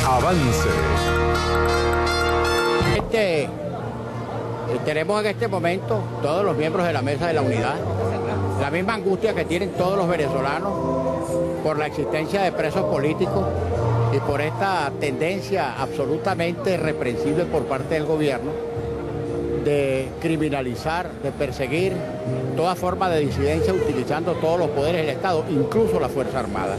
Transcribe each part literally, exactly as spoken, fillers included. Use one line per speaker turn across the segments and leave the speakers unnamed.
Avance.
Este, eh, tenemos en este momento todos los miembros de la Mesa de la Unidad la misma angustia que tienen todos los venezolanos por la existencia de presos políticos y por esta tendencia absolutamente reprensible por parte del gobierno de criminalizar, de perseguir toda forma de disidencia utilizando todos los poderes del Estado, incluso la Fuerza Armada.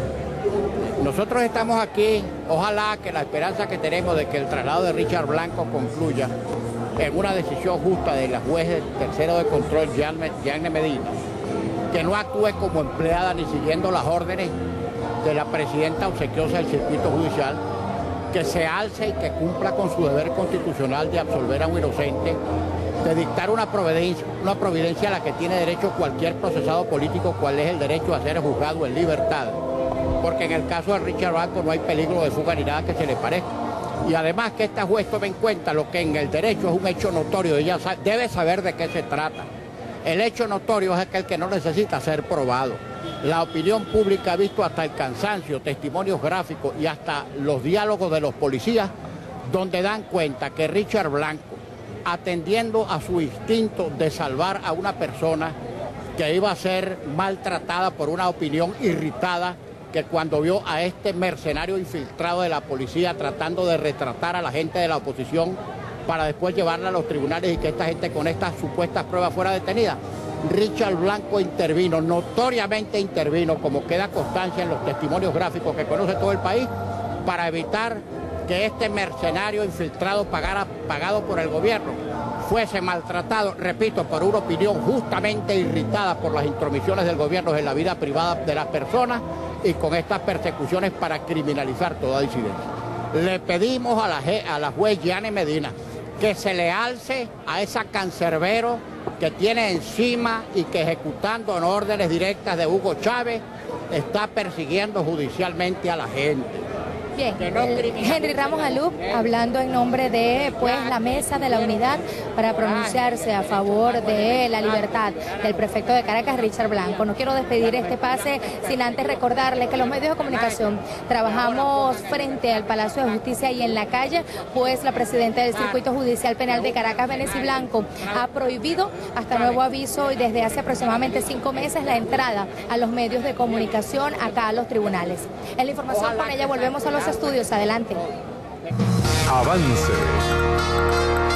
Nosotros estamos aquí, ojalá que la esperanza que tenemos de que el traslado de Richard Blanco concluya en una decisión justa de la juez del tercero de control, Yanne Medina, que no actúe como empleada ni siguiendo las órdenes de la presidenta obsequiosa del circuito judicial, que se alce y que cumpla con su deber constitucional de absolver a un inocente, de dictar una providencia, una providencia a la que tiene derecho cualquier procesado político, cual es el derecho a ser juzgado en libertad, porque en el caso de Richard Blanco no hay peligro de fuga ni nada que se le parezca. Y además que esta juez tome en cuenta lo que en el derecho es un hecho notorio, ella sabe, debe saber de qué se trata. El hecho notorio es aquel que no necesita ser probado. La opinión pública ha visto hasta el cansancio, testimonios gráficos y hasta los diálogos de los policías, donde dan cuenta que Richard Blanco, atendiendo a su instinto de salvar a una persona que iba a ser maltratada por una opinión irritada, que cuando vio a este mercenario infiltrado de la policía tratando de retratar a la gente de la oposición para después llevarla a los tribunales y que esta gente con estas supuestas pruebas fuera detenida, Richard Blanco intervino, notoriamente intervino, como queda constancia en los testimonios gráficos que conoce todo el país, para evitar que este mercenario infiltrado pagara, pagado por el gobierno fuese maltratado, repito, por una opinión justamente irritada por las intromisiones del gobierno en la vida privada de las personas y con estas persecuciones para criminalizar toda disidencia. Le pedimos a la, a la juez Yanne Medina que se le alce a esa cancerbero que tiene encima y que ejecutando en órdenes directas de Hugo Chávez está persiguiendo judicialmente a la gente.
Bien, Henry Ramos Alup hablando en nombre de pues la Mesa de la Unidad para pronunciarse a favor de la libertad del prefecto de Caracas, Richard Blanco. No quiero despedir este pase sin antes recordarles que los medios de comunicación trabajamos frente al Palacio de Justicia y en la calle, pues la presidenta del Circuito Judicial Penal de Caracas, Benesi Blanco, ha prohibido hasta nuevo aviso y desde hace aproximadamente cinco meses la entrada a los medios de comunicación acá a los tribunales. En la información con ella volvemos a los estudios. Adelante.
Avance.